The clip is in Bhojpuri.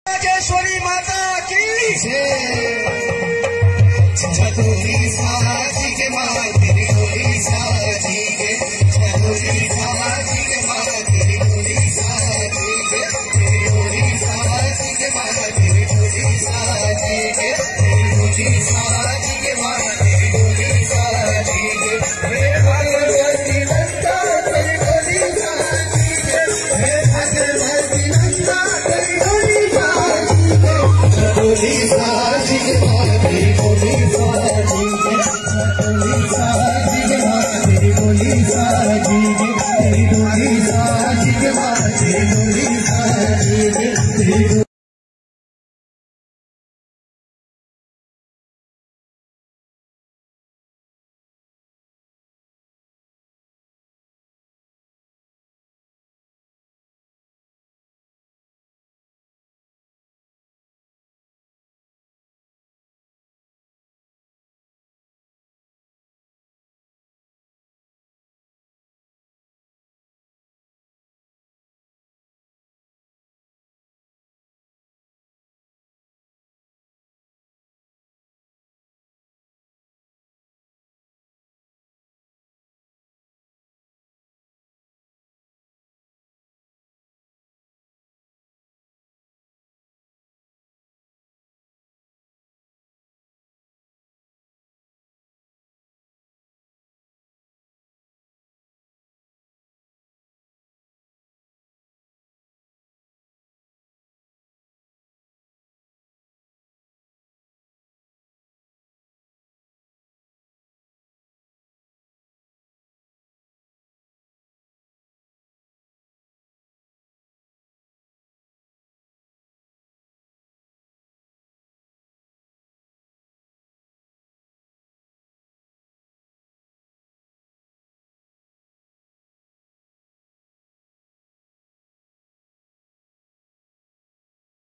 नागेश्वरी माता की छतोरी साजी के माँ तेरी डोली साजी के छतोरी साजी के माँ तेरी डोली साजी के तेरी डोली साजी के माँ तेरी डोली साजी के तेरी डोली साजी के माँ तेरी डोली साजी के मेरे भगवती नंदा तेरी डोली साजी के मेरे भगवती नंदा तेरी डोली साजी के डोली साजी